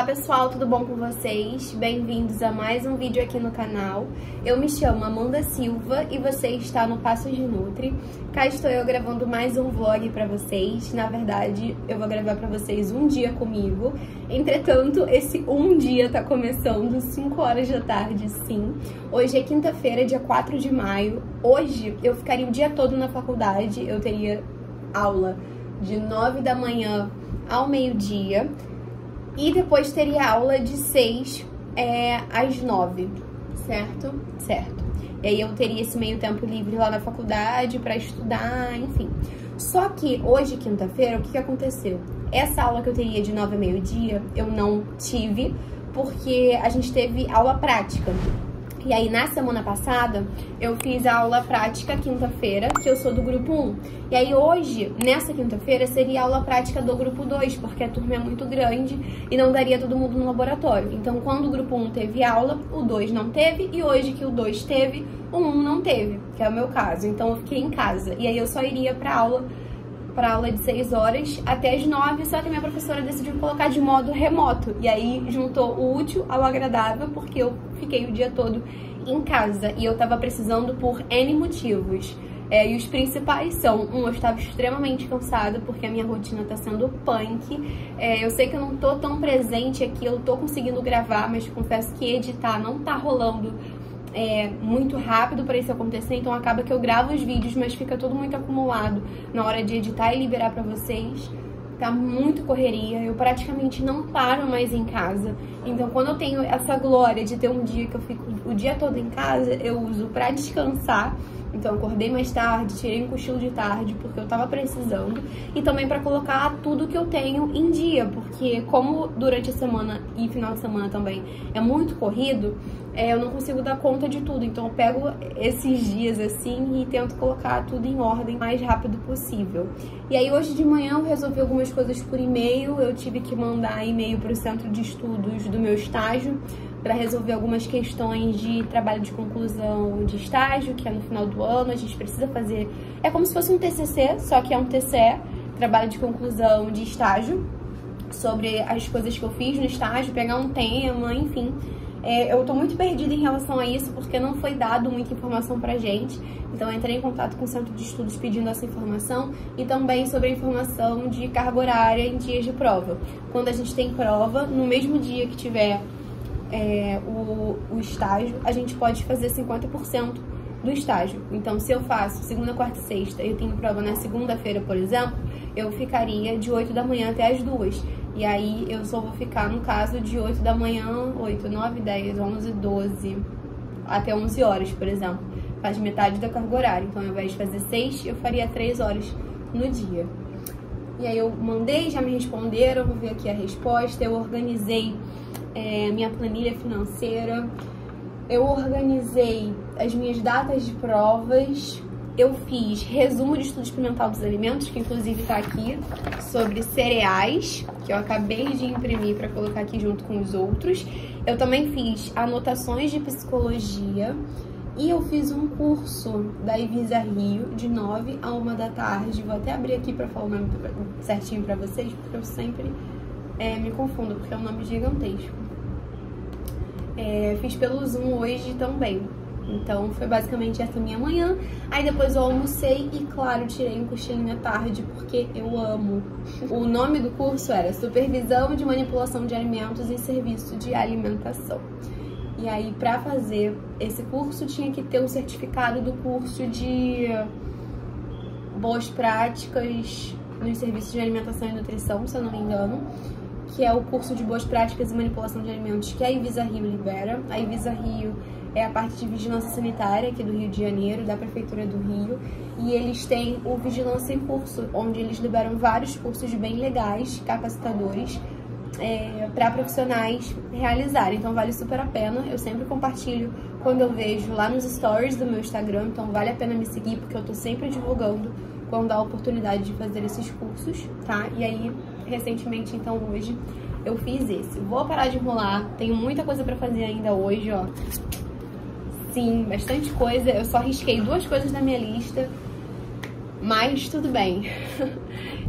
pessoal, tudo bom com vocês? Bem-vindos a mais um vídeo aqui no canal. Eu me chamo Amanda Silva e você está no Passos de Nutri. Cá estou eu gravando mais um vlog pra vocês. Na verdade, eu vou gravar pra vocês um dia comigo. Entretanto, esse um dia tá começando 5 horas da tarde, sim. Hoje é quinta-feira, dia 4 de maio. Hoje eu ficaria o dia todo na faculdade. Eu teria aula de 9 da manhã ao meio-dia. E depois teria aula de 6 às 9, certo? Certo. E aí eu teria esse meio tempo livre lá na faculdade pra estudar, enfim. Só que hoje, quinta-feira, o que aconteceu? Essa aula que eu teria de 9 a meio-dia, eu não tive, porque a gente teve aula prática. E aí, na semana passada, eu fiz a aula prática quinta-feira, que eu sou do grupo 1. E aí, hoje, nessa quinta-feira, seria a aula prática do grupo 2, porque a turma é muito grande e não daria todo mundo no laboratório. Então, quando o grupo 1 teve aula, o 2 não teve. E hoje que o 2 teve, o 1 não teve, que é o meu caso. Então, eu fiquei em casa. E aí, eu só iria pra aula de 6 horas até as 9, só que a minha professora decidiu colocar de modo remoto. E aí juntou o útil ao agradável, porque eu fiquei o dia todo em casa e eu tava precisando por N motivos. E os principais são, eu estava extremamente cansada porque a minha rotina tá sendo punk. Eu sei que eu não tô tão presente aqui, eu tô conseguindo gravar, mas confesso que editar não tá rolando muito rápido para isso acontecer, então acaba que eu gravo os vídeos, mas fica tudo muito acumulado na hora de editar e liberar para vocês. Tá muito correria, eu praticamente não paro mais em casa. Então quando eu tenho essa glória de ter um dia que eu fico o dia todo em casa, eu uso pra descansar. Então eu acordei mais tarde, tirei um cochilo de tarde porque eu tava precisando. E também pra colocar tudo que eu tenho em dia, porque como durante a semana e final de semana também é muito corrido, eu não consigo dar conta de tudo. Então eu pego esses dias assim e tento colocar tudo em ordem o mais rápido possível. E aí hoje de manhã eu resolvi algumas coisas por e-mail. Eu tive que mandar e-mail para o centro de estudos do meu estágio para resolver algumas questões de trabalho de conclusão de estágio, que é no final do ano. A gente precisa fazer, é como se fosse um TCC, só que é um TCE, trabalho de conclusão de estágio, sobre as coisas que eu fiz no estágio, pegar um tema, enfim. Eu tô muito perdida em relação a isso, porque não foi dado muita informação pra gente. Então eu entrei em contato com o centro de estudos pedindo essa informação e também sobre a informação de carga horária em dias de prova. Quando a gente tem prova, no mesmo dia que tiver o estágio, a gente pode fazer 50% do estágio. Então, se eu faço segunda, quarta e sexta, eu tenho prova na segunda-feira, por exemplo, eu ficaria de 8 da manhã até as 2. E aí, eu só vou ficar, no caso, de 8 da manhã, 8, 9, 10, 11, 12, até 11 horas, por exemplo. Faz metade da carga horária. Então, ao invés de fazer 6, eu faria 3 horas no dia. E aí, eu mandei, já me responderam, vou ver aqui a resposta. Eu organizei minha planilha financeira. Eu organizei as minhas datas de provas. Eu fiz resumo de estudo experimental dos alimentos, que inclusive tá aqui, sobre cereais, que eu acabei de imprimir para colocar aqui junto com os outros. Eu também fiz anotações de psicologia e eu fiz um curso da Ivisa Rio de 9 a 1 da tarde. Vou até abrir aqui para falar o nome certinho para vocês, porque eu sempre me confundo, porque é um nome gigantesco. Fiz pelo Zoom hoje também. Então foi basicamente essa minha manhã. Aí depois eu almocei e, claro, tirei um cochilinho à tarde, porque eu amo. O nome do curso era Supervisão de Manipulação de Alimentos em Serviço de Alimentação. E aí, pra fazer esse curso, tinha que ter um certificado do curso de Boas Práticas nos Serviços de Alimentação e Nutrição, se eu não me engano, que é o curso de Boas Práticas e Manipulação de Alimentos que a Ivisa Rio libera. A Ivisa Rio é a parte de Vigilância Sanitária aqui do Rio de Janeiro, da Prefeitura do Rio, e eles têm o Vigilância em Curso, onde eles liberam vários cursos bem legais, capacitadores, para profissionais realizarem. Então vale super a pena. Eu sempre compartilho quando eu vejo lá nos stories do meu Instagram, então vale a pena me seguir, porque eu tô sempre divulgando quando dá a oportunidade de fazer esses cursos, tá? E aí, recentemente, então hoje, eu fiz esse. Vou parar de enrolar, tenho muita coisa pra fazer ainda hoje, ó. Sim, bastante coisa. Eu só risquei 2 coisas na minha lista, mas tudo bem.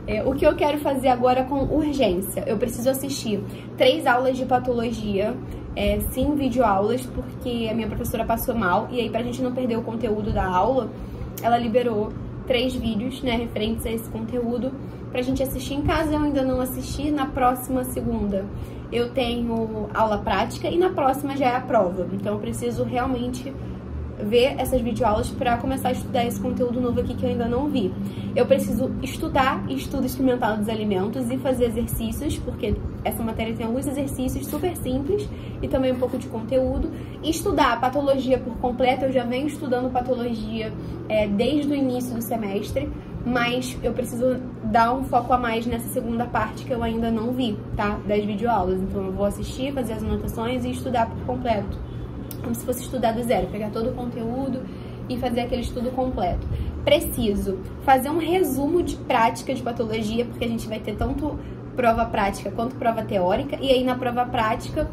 O que eu quero fazer agora com urgência? Eu preciso assistir 3 aulas de patologia, sim, videoaulas, porque a minha professora passou mal, e aí pra gente não perder o conteúdo da aula, ela liberou 3 vídeos, né, referentes a esse conteúdo, pra gente assistir em casa. Eu ainda não assisti. Na próxima segunda eu tenho aula prática e na próxima já é a prova, então eu preciso realmente ver essas videoaulas para começar a estudar esse conteúdo novo aqui que eu ainda não vi. Eu preciso estudar estudo experimental dos alimentos e fazer exercícios, porque essa matéria tem alguns exercícios super simples e também um pouco de conteúdo. E estudar a patologia por completo. Eu já venho estudando patologia desde o início do semestre, mas eu preciso dar um foco a mais nessa segunda parte que eu ainda não vi, tá? Das videoaulas. Então eu vou assistir, fazer as anotações e estudar por completo, como se fosse estudar do zero, pegar todo o conteúdo e fazer aquele estudo completo. Preciso fazer um resumo de prática de patologia, porque a gente vai ter tanto prova prática quanto prova teórica, e aí na prova prática,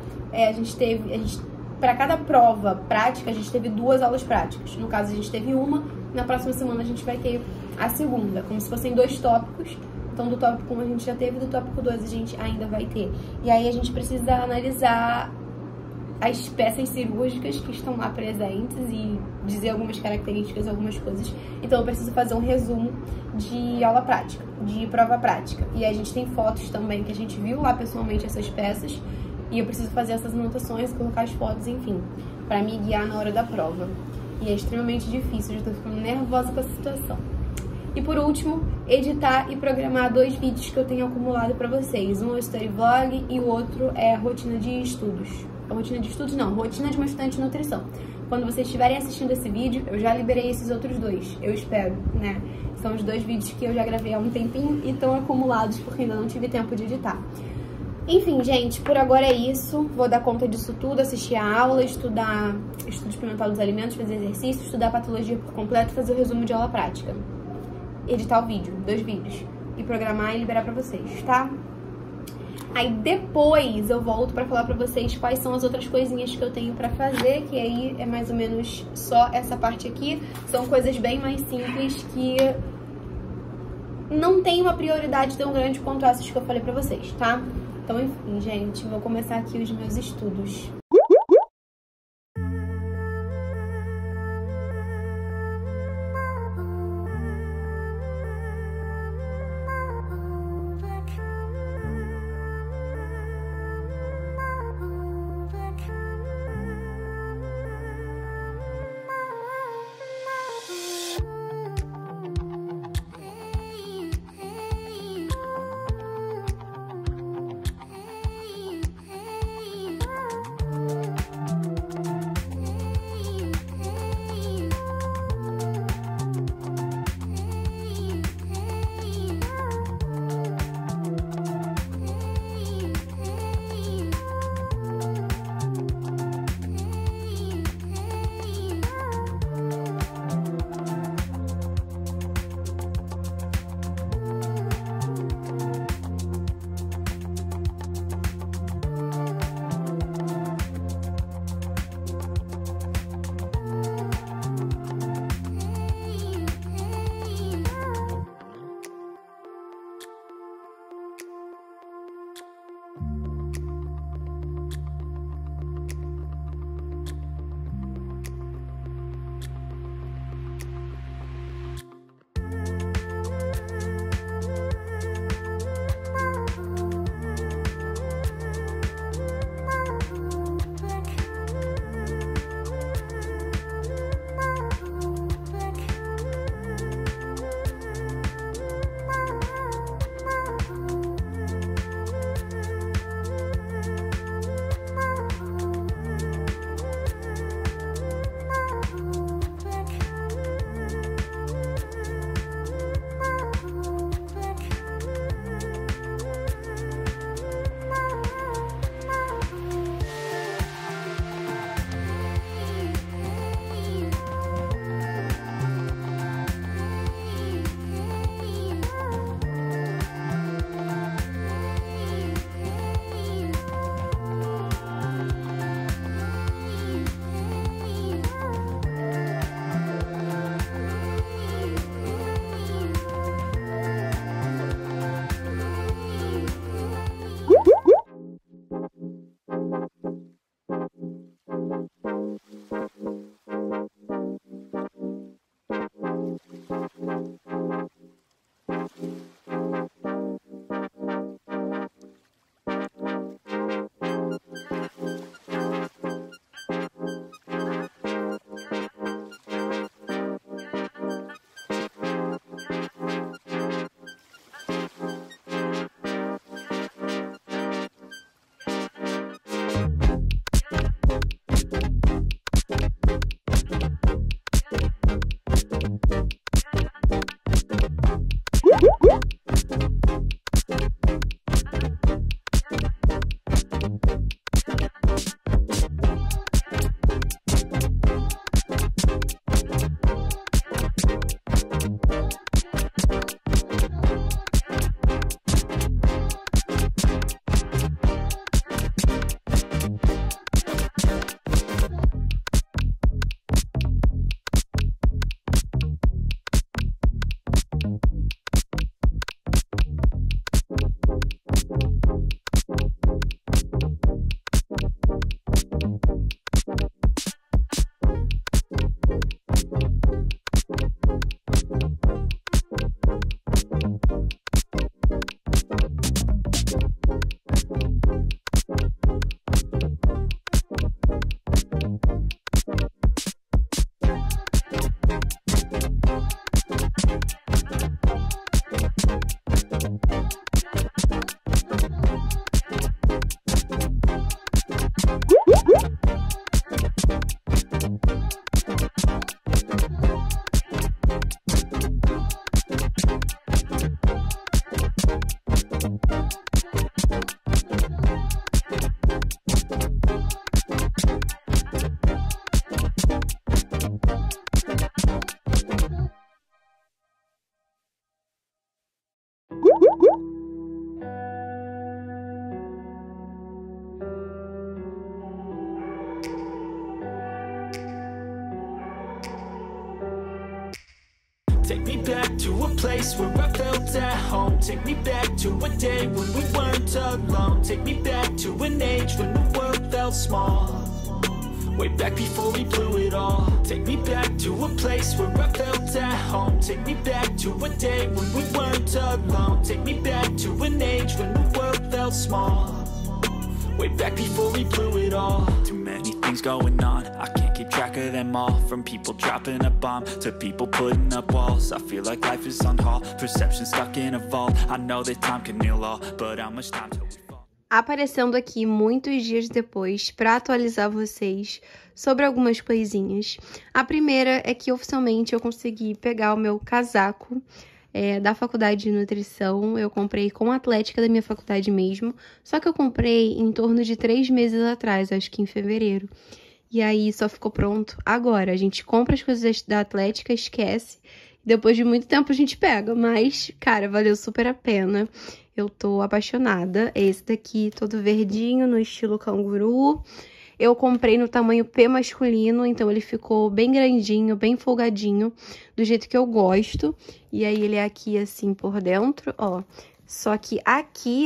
para cada prova prática, a gente teve 2 aulas práticas. No caso, a gente teve uma, na próxima semana a gente vai ter a segunda, como se fossem 2 tópicos. Então, do tópico 1 a gente já teve, do tópico 2 a gente ainda vai ter. E aí a gente precisa analisar as peças cirúrgicas que estão lá presentes e dizer algumas características, algumas coisas. Então eu preciso fazer um resumo de aula prática, de prova prática. E a gente tem fotos também que a gente viu lá pessoalmente essas peças, e eu preciso fazer essas anotações, colocar as fotos, enfim, para me guiar na hora da prova. E é extremamente difícil, eu já tô ficando nervosa com essa situação. E por último, editar e programar 2 vídeos que eu tenho acumulado para vocês. Um é o Story Vlog e o outro é a rotina de estudos. Rotina de estudos não, rotina de uma estudante de nutrição. Quando vocês estiverem assistindo esse vídeo, eu já liberei esses outros 2, eu espero, né? São os 2 vídeos que eu já gravei há um tempinho e estão acumulados porque ainda não tive tempo de editar. Enfim, gente, por agora é isso. Vou dar conta disso tudo, assistir a aula, estudar estudo experimental dos alimentos, fazer exercício, estudar patologia por completo, fazer o resumo de aula prática. Editar o vídeo, 2 vídeos, e programar e liberar pra vocês, tá? Aí depois eu volto pra falar pra vocês quais são as outras coisinhas que eu tenho pra fazer, que aí é mais ou menos só essa parte aqui. São coisas bem mais simples que não tem uma prioridade tão grande quanto essas que eu falei pra vocês, tá? Então, enfim, gente, vou começar aqui os meus estudos. Take me back to a place where I felt at home. Take me back to a day when we weren't alone. Take me back to an age when the world felt small. Way back before we blew it all. Take me back to a place where I felt at home. Take me back to a day when we weren't alone. Take me back to an age when the world felt small. Way back before we blew it all. Too many things going on, I can't keep track of them all. From people dropping a bomb to people putting up walls. I feel like life is on hold, perception stuck in a vault. I know that time can heal all, but how much time till we fall? Aparecendo aqui muitos dias depois para atualizar vocês sobre algumas coisinhas. A primeira é que oficialmente eu consegui pegar o meu casaco da faculdade de nutrição. Eu comprei com a atlética da minha faculdade mesmo, só que eu comprei em torno de 3 meses atrás, acho que em fevereiro. E aí só ficou pronto agora. A gente compra as coisas da atlética, esquece, depois de muito tempo a gente pega, mas, cara, valeu super a pena. Eu tô apaixonada. É esse daqui, todo verdinho, no estilo canguru. Eu comprei no tamanho P masculino, então ele ficou bem grandinho, bem folgadinho, do jeito que eu gosto. E aí ele é aqui assim por dentro, ó. Só que aqui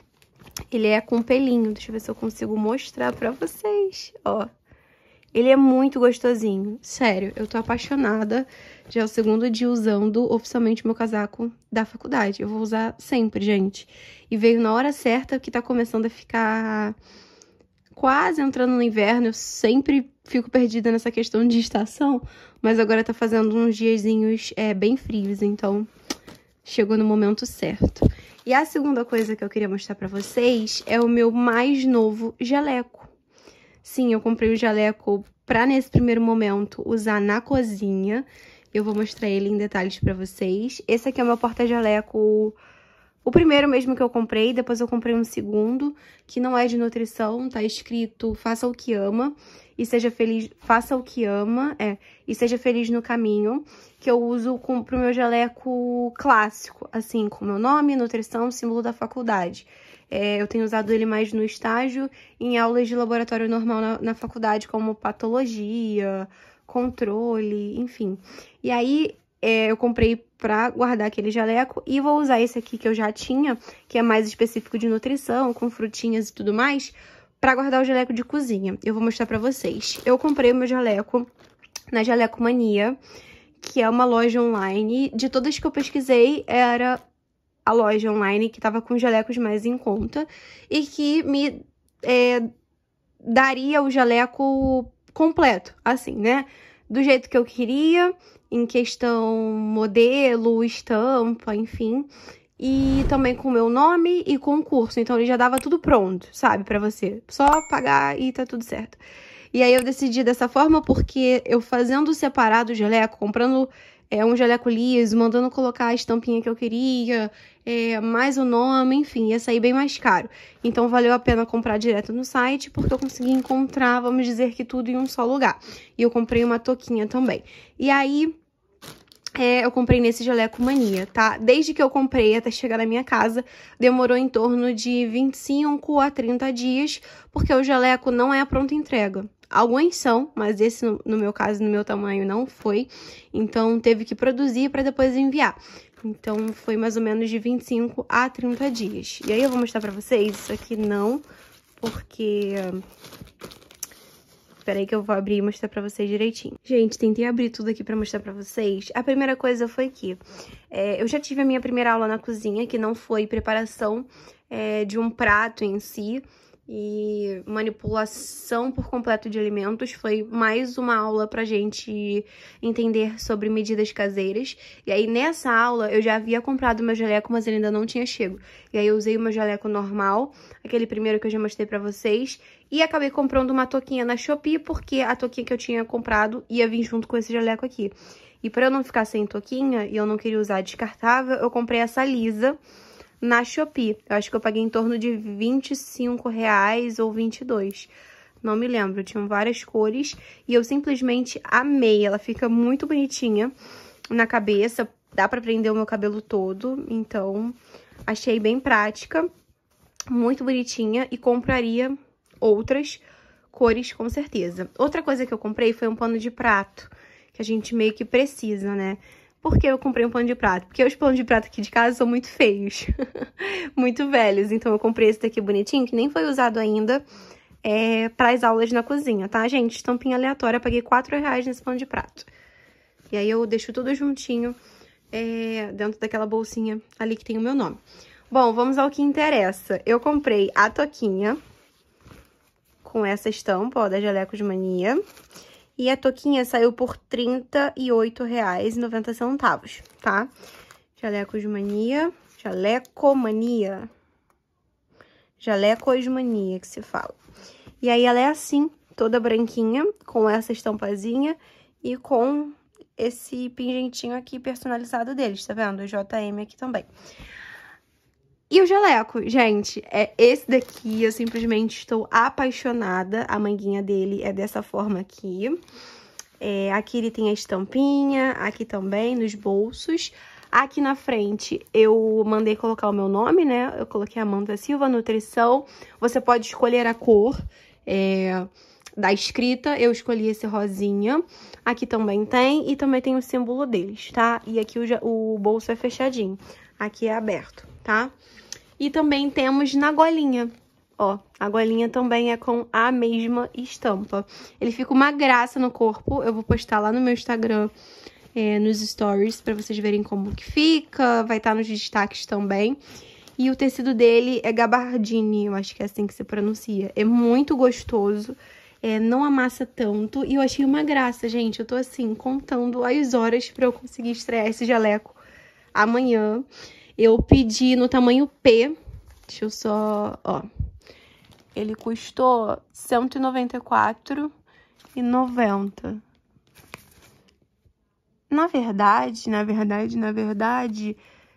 ele é com pelinho. Deixa eu ver se eu consigo mostrar pra vocês, ó. Ele é muito gostosinho, sério, eu tô apaixonada. Já é o segundo dia usando oficialmente o meu casaco da faculdade. Eu vou usar sempre, gente. E veio na hora certa, que tá começando a ficar quase entrando no inverno. Eu sempre fico perdida nessa questão de estação, mas agora tá fazendo uns diazinhos bem frios, então chegou no momento certo. E a segunda coisa que eu queria mostrar pra vocês é o meu mais novo jaleco. Sim, eu comprei o jaleco pra, nesse primeiro momento, usar na cozinha. Eu vou mostrar ele em detalhes pra vocês. Esse aqui é o meu porta-jaleco, o primeiro mesmo que eu comprei. Depois eu comprei um segundo, que não é de nutrição. Tá escrito, faça o que ama e seja feliz. Faça o que ama, e seja feliz no caminho. Que eu uso pro meu jaleco clássico, assim, com meu nome, nutrição, símbolo da faculdade. Eu tenho usado ele mais no estágio, em aulas de laboratório normal na faculdade, como patologia, controle, enfim. E aí, eu comprei pra guardar aquele jaleco e vou usar esse aqui que eu já tinha, que é mais específico de nutrição, com frutinhas e tudo mais, pra guardar o jaleco de cozinha. Eu vou mostrar pra vocês. Eu comprei o meu jaleco na Jaleco Mania, que é uma loja online. De todas que eu pesquisei, era a loja online que tava com jalecos mais em conta e que me daria o jaleco completo, assim, né? Do jeito que eu queria, em questão modelo, estampa, enfim. E também com o meu nome e com o curso. Então, ele já dava tudo pronto, sabe? Pra você. Só pagar e tá tudo certo. E aí, eu decidi dessa forma porque eu fazendo separado o jaleco, comprando um jaleco liso, mandando colocar a estampinha que eu queria, mais o nome, enfim, ia sair bem mais caro. Então, valeu a pena comprar direto no site, porque eu consegui encontrar, vamos dizer que tudo em um só lugar. E eu comprei uma touquinha também. E aí, eu comprei nesse Jaleco Mania, tá? Desde que eu comprei até chegar na minha casa, demorou em torno de 25 a 30 dias, porque o jaleco não é a pronta entrega. Alguns são, mas esse, no meu caso, no meu tamanho, não foi. Então, teve que produzir para depois enviar. Então, foi mais ou menos de 25 a 30 dias. E aí, eu vou mostrar pra vocês. Isso aqui não, porque... Espera aí que eu vou abrir e mostrar pra vocês direitinho. Gente, tentei abrir tudo aqui pra mostrar pra vocês. A primeira coisa foi que eu já tive a minha primeira aula na cozinha, que não foi preparação de um prato em si e manipulação por completo de alimentos. Foi mais uma aula pra gente entender sobre medidas caseiras. E aí, nessa aula, eu já havia comprado meu jaleco, mas ele ainda não tinha chego. E aí, eu usei o meu jaleco normal, aquele primeiro que eu já mostrei pra vocês, e acabei comprando uma touquinha na Shopee, porque a touquinha que eu tinha comprado ia vir junto com esse jaleco aqui. E pra eu não ficar sem touquinha, e eu não queria usar descartável, eu comprei essa lisa na Shopee. Eu acho que eu paguei em torno de R$25 ou 22. Não me lembro, tinham várias cores e eu simplesmente amei. Ela fica muito bonitinha na cabeça, dá pra prender o meu cabelo todo, então achei bem prática, muito bonitinha e compraria outras cores com certeza. Outra coisa que eu comprei foi um pano de prato, que a gente meio que precisa, né? Por que eu comprei um pano de prato? Porque os panos de prato aqui de casa são muito feios, muito velhos. Então eu comprei esse daqui bonitinho, que nem foi usado ainda, para as aulas na cozinha, tá, gente? Estampinha aleatória, eu paguei R$4 nesse pano de prato. E aí eu deixo tudo juntinho dentro daquela bolsinha ali que tem o meu nome. Bom, vamos ao que interessa. Eu comprei a toquinha com essa estampa, ó, da Jalecos Mania. E a toquinha saiu por R$38,90, tá? Jalecos Mania, Jalecomania. Jalecos Mania que se fala. E aí ela é assim, toda branquinha, com essa estampazinha e com esse pingentinho aqui personalizado deles, tá vendo? O JM aqui também. E o jaleco, gente, esse daqui, eu simplesmente estou apaixonada. A manguinha dele é dessa forma aqui. Aqui ele tem a estampinha, aqui também, nos bolsos. Aqui na frente, eu mandei colocar o meu nome, né? Eu coloquei Amanda Silva, Nutrição. Você pode escolher a cor da escrita. Eu escolhi esse rosinha. Aqui também tem, e também tem o símbolo deles, tá? E aqui o bolso é fechadinho. Aqui é aberto, tá? E também temos na golinha, ó, a golinha também é com a mesma estampa. Ele fica uma graça no corpo, eu vou postar lá no meu Instagram, nos stories, pra vocês verem como que fica, vai estar nos destaques também. E o tecido dele é gabardine, eu acho que é assim que se pronuncia. É muito gostoso, não amassa tanto, e eu achei uma graça, gente. Eu tô assim, contando as horas pra eu conseguir estrear esse jaleco amanhã. Eu pedi no tamanho P, deixa eu só, ó, ele custou R$194,90. Na verdade,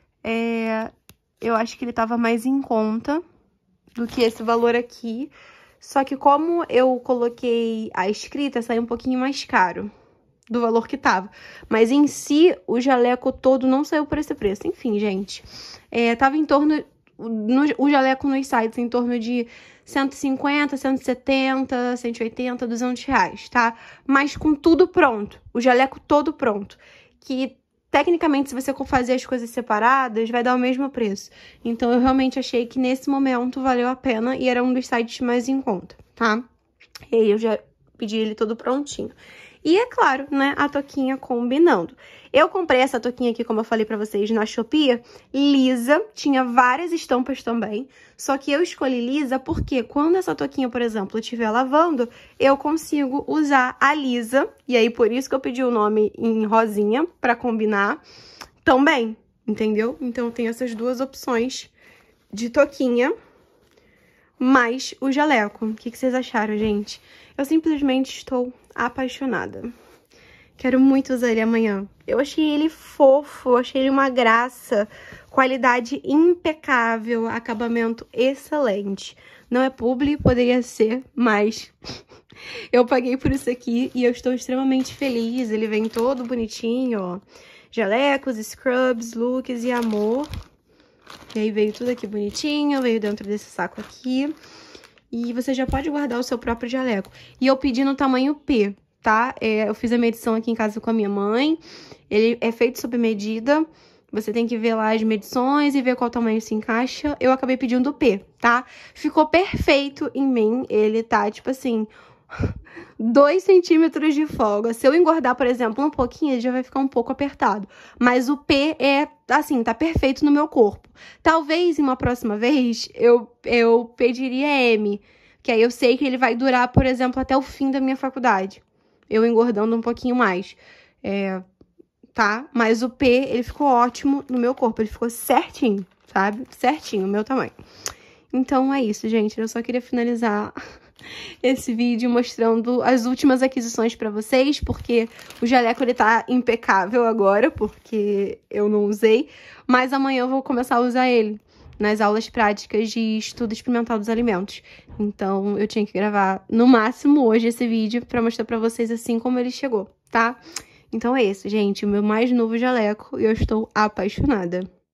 eu acho que ele tava mais em conta do que esse valor aqui, só que como eu coloquei a escrita, saiu um pouquinho mais caro do valor que tava. Mas em si, o jaleco todo não saiu por esse preço. Enfim, gente, tava em torno, o jaleco nos sites, em torno de 150, 170, 180, R$200, tá? Mas com tudo pronto, o jaleco todo pronto. Que, tecnicamente, se você fazer as coisas separadas, vai dar o mesmo preço. Então, eu realmente achei que nesse momento valeu a pena e era um dos sites mais em conta, tá? E aí, eu já pedi ele todo prontinho. E é claro, né, a toquinha combinando. Eu comprei essa toquinha aqui, como eu falei pra vocês, na Shopee, lisa, tinha várias estampas também, só que eu escolhi lisa porque quando essa toquinha, por exemplo, eu estiver lavando, eu consigo usar a lisa, e aí por isso que eu pedi o nome em rosinha, pra combinar também, entendeu? Então tem essas duas opções de toquinha, mais o jaleco. O que vocês acharam, gente? Eu simplesmente estou apaixonada. Quero muito usar ele amanhã. Eu achei ele fofo, eu achei ele uma graça. Qualidade impecável, acabamento excelente. Não é publi, poderia ser, mas eu paguei por isso aqui e eu estou extremamente feliz. Ele vem todo bonitinho, ó. Jalecos, scrubs, looks e amor. E aí veio tudo aqui bonitinho, veio dentro desse saco aqui. E você já pode guardar o seu próprio jaleco. E eu pedi no tamanho P, tá? Eu fiz a medição aqui em casa com a minha mãe. Ele é feito sob medida. Você tem que ver lá as medições e ver qual tamanho se encaixa. Eu acabei pedindo o P, tá? Ficou perfeito em mim. Ele tá, tipo assim, 2 centímetros de folga. Se eu engordar, por exemplo, um pouquinho, ele já vai ficar um pouco apertado. Mas o P assim, tá perfeito no meu corpo. Talvez, em uma próxima vez, eu pediria M. Que aí eu sei que ele vai durar, por exemplo, até o fim da minha faculdade. Eu engordando um pouquinho mais. Tá? Mas o P, ele ficou ótimo no meu corpo. Ele ficou certinho, sabe? Certinho, o meu tamanho. Então, é isso, gente. Eu só queria finalizar esse vídeo mostrando as últimas aquisições pra vocês, porque o jaleco, ele tá impecável agora, porque eu não usei, mas amanhã eu vou começar a usar ele nas aulas práticas de estudo experimental dos alimentos. Então, eu tinha que gravar no máximo hoje esse vídeo pra mostrar pra vocês assim como ele chegou, tá? Então é isso, gente, o meu mais novo jaleco e eu estou apaixonada.